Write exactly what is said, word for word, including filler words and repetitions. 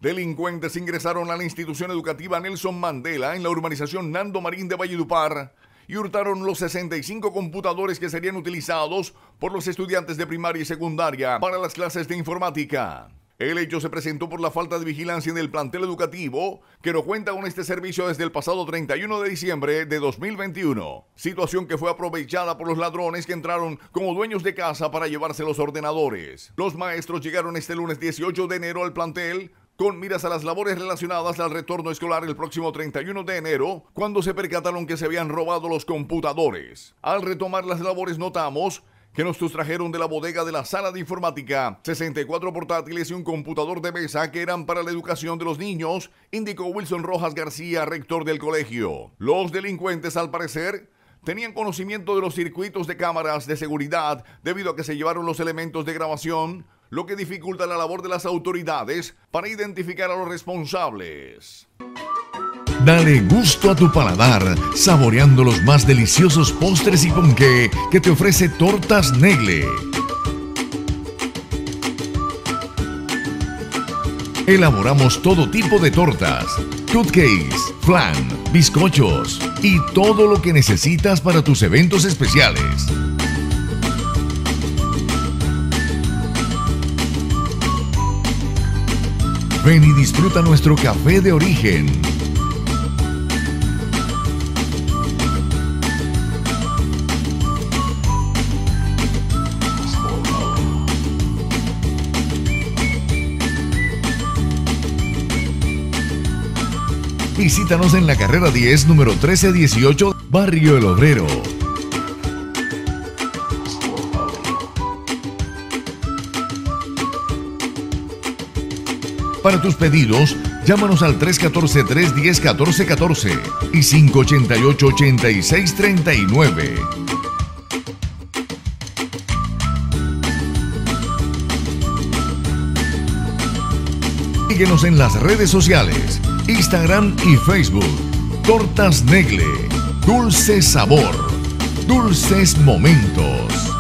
Delincuentes ingresaron a la institución educativa Nelson Mandela en la urbanización Nando Marín de Valledupar y hurtaron los sesenta y cinco computadores que serían utilizados por los estudiantes de primaria y secundaria para las clases de informática. El hecho se presentó por la falta de vigilancia en el plantel educativo, que no cuenta con este servicio desde el pasado treinta y uno de diciembre de dos mil veintiuno. Situación que fue aprovechada por los ladrones que entraron como dueños de casa para llevarse los ordenadores. Los maestros llegaron este lunes dieciocho de enero al plantel con miras a las labores relacionadas al retorno escolar el próximo treinta y uno de enero, cuando se percataron que se habían robado los computadores. Al retomar las labores notamos que nos sustrajeron de la bodega de la sala de informática sesenta y cuatro portátiles y un computador de mesa que eran para la educación de los niños, indicó Wilson Rojas García, rector del colegio. Los delincuentes, al parecer, tenían conocimiento de los circuitos de cámaras de seguridad debido a que se llevaron los elementos de grabación, lo que dificulta la labor de las autoridades para identificar a los responsables. Dale gusto a tu paladar, saboreando los más deliciosos postres y ponqué que te ofrece Tortas Negle. Elaboramos todo tipo de tortas, cupcakes, flan, bizcochos y todo lo que necesitas para tus eventos especiales. Ven y disfruta nuestro café de origen. Visítanos en la carrera diez, número trece dieciocho, Barrio El Obrero. Para tus pedidos, llámanos al tres uno cuatro, tres uno cero, uno cuatro uno cuatro y cinco ocho ocho, ocho seis tres nueve. Síguenos en las redes sociales, Instagram y Facebook. Tortas Negle, dulce sabor, dulces momentos.